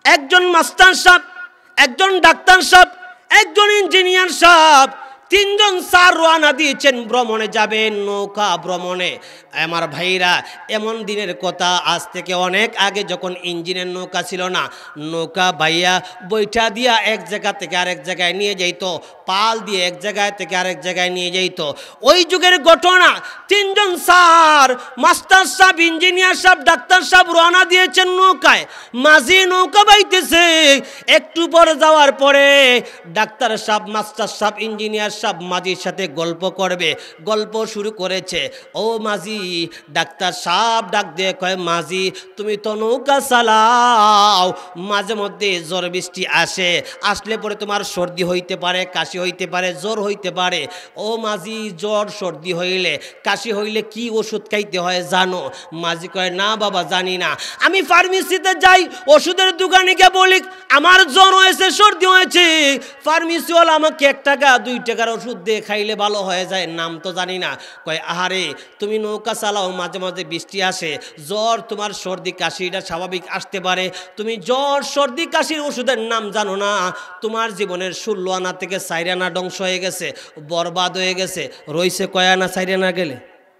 একজন মাস্টার সাহেব, একজন ডাক্তার সাহেব, একজন ইঞ্জিনিয়ার সাহেব, তিনজন স্যার রওনা দিয়েছেন ভ্রমণে যাবেন, নৌকা ভ্রমণে। আমার ভাইরা, এমন দিনের কথা, আজ থেকে অনেক আগে যখন ইঞ্জিনের নৌকা ছিল না, নৌকা বাইয়া বৈঠা দিয়া এক জায়গা থেকে আরেক জায়গায় নিয়ে যাইত, পাল দিয়ে এক জায়গায় থেকে আরেক জায়গায় নিয়ে যাইত। ওই যুগের ঘটনা। তিনজন স্যার, মাস্টার সাহেব, ইঞ্জিনিয়ার সাহেব, ডাক্তার সাহেব রওনা দিয়েছেন নৌকায়। মাঝি নৌকা বাইতেছে। একটু পরে যাওয়ার পরে ডাক্তার সাহেব, মাস্টার সাহেব, ইঞ্জিনিয়ার সাহেব মাঝির সাথে গল্প করবে। গল্প শুরু করেছে। ও মাঝি, ডাক্তার সাহেব ডাক দিয়ে কয়, মাঝি তুমি তো নৌকা চালাও, মাঝে মধ্যে ঝড় বৃষ্টি আসে, আসলে পরে তোমার সর্দি হইতে পারে, কাশি হইতে পারে, জ্বর হইতে পারে। ও মাঝি, জ্বর সর্দি হইলে, কাশি হইলে কি ওষুধ খাইতে হয় জানো? মাঝি কয়, না বাবা জানি না। আমি ফার্মেসিতে যাই, ওষুধের দোকানে গিয়ে বলি আমার জ্বর হয়েছে, সর্দি হয়েছে, ফার্মেসিওয়ালা আমাকে 1 টাকা 2 টাকার ওষুধ দিয়ে খাইলে ভালো হয়ে যায়, নাম তো জানি না। কয়, আহারে তুমি নৌকা চালাও, মাঝে মাঝে বৃষ্টি আসে, জ্বর তোমার সর্দি কাশি এটা স্বাভাবিক আসতে পারে, তুমি জ্বর সর্দি কাশির ওষুধের নাম জানো না? তোমার জীবনের 16 আনা থেকে 4 আনা ধ্বংস হয়ে গেছে, বরবাদ হয়ে গেছে। রইছে কয় আনা? 4 আনা গেলে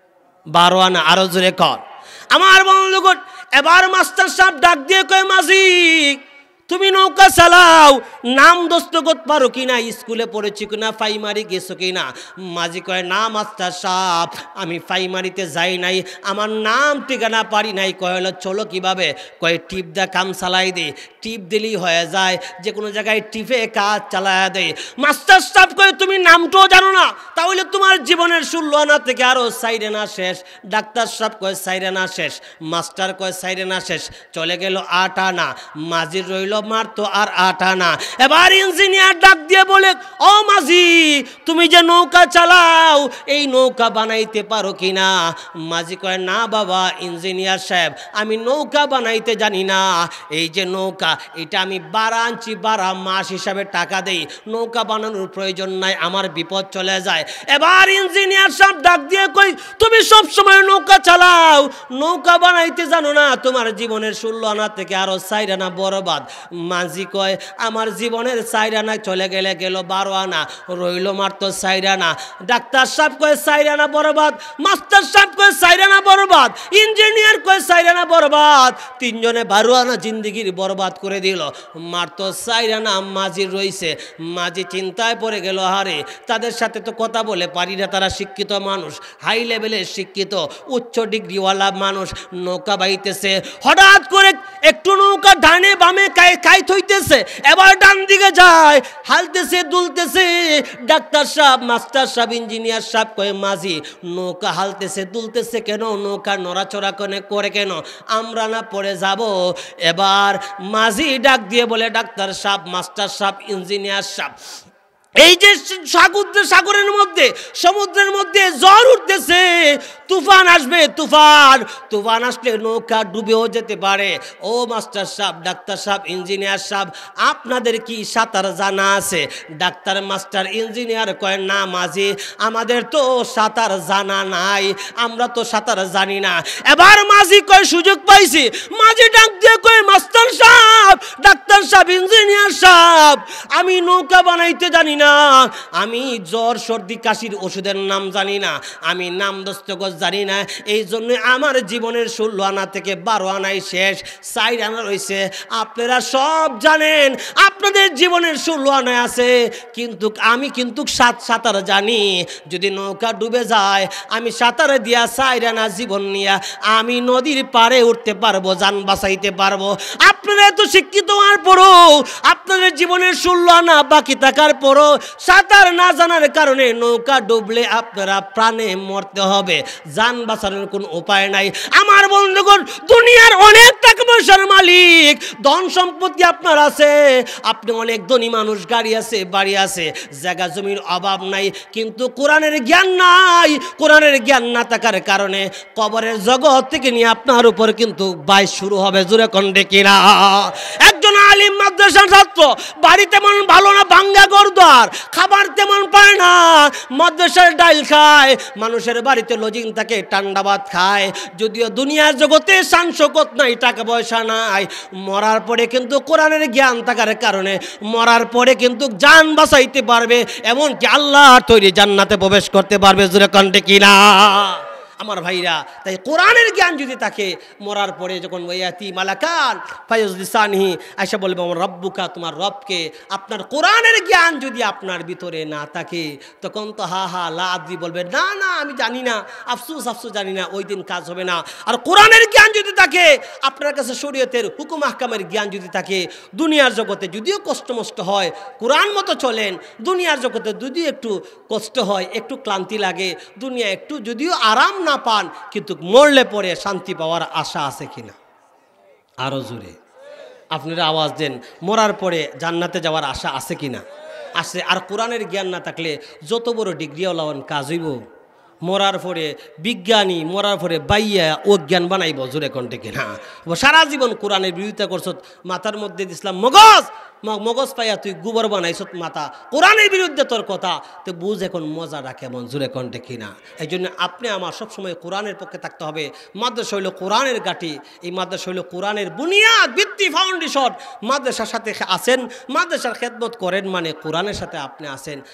12 আনা। আরো জোরে কর। আমার বন্ধুগণ, এবার মাস্টার সাহেব ডাক দিয়ে কয়, মাঝি তুমি নৌকা চালাও, নাম দস্তখত পারো কিনা, স্কুলে পড়েছি কিনা, প্রাইমারি গেছো কিনা? মাঝি কয়, না মাস্টার সাহেব আমি প্রাইমারিতে যাই নাই, আমার নাম ঠিকানা পারি নাই। কয়, হলো চলো কিভাবে? কয়, টিপ দা কাম চালাই দে, টিপ দিলেই হয়ে যায়, যে কোনো জায়গায় টিপে কাজ চালায়া দেয়। মাস্টার সাহেব কয়, তুমি নামটাও জানো না, তাহলে তোমার জীবনের 16 আনা থেকে আরো 4 আনা শেষ। ডাক্তার সাহেব কয় 4 আনা শেষ, মাস্টার কয় 4 আনা শেষ, চলে গেল 8 আনা। মাঝির রইল মারতো আর 8 আনা। এবার ইঞ্জিনিয়ার ডাক দিয়ে বলে, ও মাঝি তুমি যে নৌকা চালাও, এই নৌকা বানাইতে পারো কিনা? মাঝি কয়, না বাবা ইঞ্জিনিয়ার সাহেব আমি নৌকা বানাইতে জানি না, এই যে নৌকা এটা আমি 12 আনছি, 12 মাস হিসাবে টাকা দেই, নৌকা বানানোর প্রয়োজন নাই, আমার বিপদ চলে যায়। এবার ইঞ্জিনিয়ার সাহেব ডাক দিয়ে কই, তুমি সব সময় নৌকা চালাও, নৌকা বানাইতে জানো না, তোমার জীবনের 16 আনা থেকে আরো 4 আনা বরবাদ। মাঝি কয়, আমার জীবনের 4 আনা চলে গেলে গেল 12 আনা, রইল মাত্র 4 আনা। ডাক্তার সাহেব কয় 4 আনা বরবাদ, মাস্টার সাহেব কয় 4 আনা বরবাদ, ইঞ্জিনিয়ার কয় 4 আনা বরবাদ। তিনজনে 12 আনা জিন্দিগির বরবাদ করে দিল, মাত্র 4 আনা মাঝির রইছে। মাঝি চিন্তায় পড়ে গেল, হারে তাদের সাথে তো কথা বলে পারি না, তারা শিক্ষিত মানুষ, হাই লেভেলের শিক্ষিত, উচ্চ ডিগ্রিওয়ালা মানুষ, নৌকা বাইতেছে। হঠাৎ করে একটু নৌকা ডানে বামে কাইত হইতেছে, এবার ডান দিকে যায়, হালতেছে দুলতেছে। ডাক্তার সাহেব, মাস্টার সাহেব, ইঞ্জিনিয়ার সাহেব কয়, মাঝি নৌকা হালতেছে দুলতেছে কেন, নৌকা নড়াচড়া করে কেন, আমরা না পড়ে যাব? এবার মাঝি ডাক দিয়ে বলে, ডাক্তার সাহেব, মাস্টার সাহেব, ইঞ্জিনিয়ার সাহেব, এই যে সাগরের মধ্যে, সমুদ্রের মধ্যে ঝড় উঠতেছে, তুফান আসবে, তুফান আসলে নৌকা ডুবেও যেতে পারে। ও মাস্টার সাহেব, ডাক্তার সাহেব, ইঞ্জিনিয়ার সাহেব, আপনাদের কি সাঁতার জানা আছে? ডাক্তার, মাস্টার, ইঞ্জিনিয়ার কয়, না মাঝি আমাদের তো সাঁতার জানা নাই, আমরা তো সাঁতার জানি না। এবার মাঝি কয়, সুযোগ পাইছি। মাঝি ডাক দিয়ে কয়, মাস্টার সাহেব, ডাক্তার সাহেব, ইঞ্জিনিয়ার সাহেব, আমি নৌকা বানাইতে জানি না, আমি জ্বর সর্দি কাশির ওষুধের নাম জানি না, আমি নাম দস্তখত জানি না, এই জন্য আমার জীবনের 16 আনা থেকে 12 আনাই শেষ, 4 আনা রয়েছে। আপনারা সব জানেন আপনাদের জীবনের 16 আনা আছে, কিন্তু আমি কিন্তু সাঁতার জানি, যদি নৌকা ডুবে যায় আমি সাঁতারে দিয়া 4 আনা জীবন নিয়ে আমি নদীর পাড়ে উঠতে পারবো, জান বাঁচাইতে পারবো। আপনারা এত শিক্ষিত হওয়ার পরও, আপনাদের জীবনের 16 আনা বাকি থাকার পরও সাঁতার না জানার কারণে নৌকা ডুবলে আপনারা প্রাণে মরতে হবে, জান বাঁচানোর কোনো উপায় নাই। আমার বন্ধুগণ, দুনিয়ার অনেক টাকা পয়সার মালিক, ধন সম্পত্তি আপনার আছে, আপনি অনেক ধনী মানুষ, গাড়ি আছে, বাড়ি আছে, জায়গা জমির অভাব নাই, কিন্তু কোরআনের জ্ঞান নাই। কোরআনের জ্ঞান না থাকার কারণে কবরের জগৎ থেকে নিয়ে আপনার উপর কিন্তু বাইশ শুরু হবে, জোরে কণ্ঠে কিনা। একজন আলিম আলিম মাদ্রাসার ছাত্র, বাড়ি তেমন ভালো না, ভাঙ্গা ঘরদ্বার, খাবার তেমন পায় না, মাদ্রাসার ডাইল খায়, মানুষের বাড়িতে লজিং থাকে, ঠান্ডা ভাত খায়। যদিও দুনিয়ার জগতে শান শৌকত নাই, টাকা পয়সা নাই, মরার পরে কিন্তু কোরআনের জ্ঞান থাকার কারণে মরার পরে কিন্তু জান বাঁচাইতে পারবে, এমনকি আল্লাহর তৈরি জান্নাতে প্রবেশ করতে পারবে। জোরে কণ্ঠে কিনা আমার ভাইরা? তাই কোরআনের জ্ঞান যদি থাকে, মরার পরে যখন ওয়াতি মালাকান ফায়ুজলিসানহি আয়সা বলবে আমার রব্বুকা, তোমার রবকে। আপনার কোরআনের জ্ঞান যদি আপনার ভিতরে না থাকে, তখন তো হা হা লা আদ্রি বলবে, না না আমি জানি না, আফসুস আফসুস জানি না, ওই দিন কাজ হবে না। আর কোরআনের জ্ঞান যদি থাকে আপনার কাছে, শরীয়তের হুকুম আহকামের জ্ঞান যদি থাকে, দুনিয়ার জগতে যদিও কষ্টমষ্ট হয়, কোরআন মতো চলেন, দুনিয়ার জগতে যদিও একটু কষ্ট হয়, একটু ক্লান্তি লাগে, দুনিয়া একটু যদিও আরাম না পান, কিন্তু মরলে পরে শান্তি পাওয়ার আশা আছে কিনা? আরো জোরে আপনারা আওয়াজ দেন, মরার পরে জান্নাতে যাওয়ার আশা আছে কিনা? আছে। আর কোরআনের জ্ঞান না থাকলে যত বড় ডিগ্রিওয়ালা হন, কাজ হইব? মরার পরে বিজ্ঞানী, মরার পরে বাইয়া অজ্ঞান বানাইব। জোরে কণ্ঠে কিনা? সারা জীবন কোরআনের বিরোধিতা করছ, মাথার মধ্যে দিছিলাম মগজ, মগজ পাইয়া তুই গোবর বানাইছ মাথা, কোরআনের বিরুদ্ধে তোর কথা, তো বুঝ এখন মজাটা কেমন। জোরে কণ্ঠে কিনা? এই জন্য আপনি আমার সবসময় কোরআনের পক্ষে থাকতে হবে। মাদ্রাসা হইল কোরআনের গাঁটি, এই মাদ্রাসা হইল কোরআনের বুনিয়াদ, ভিত্তি, ফাউন্ডেশন। মাদ্রাসার সাথে আসেন, মাদ্রাসার খেদমত করেন, মানে কোরআনের সাথে আপনি আসেন।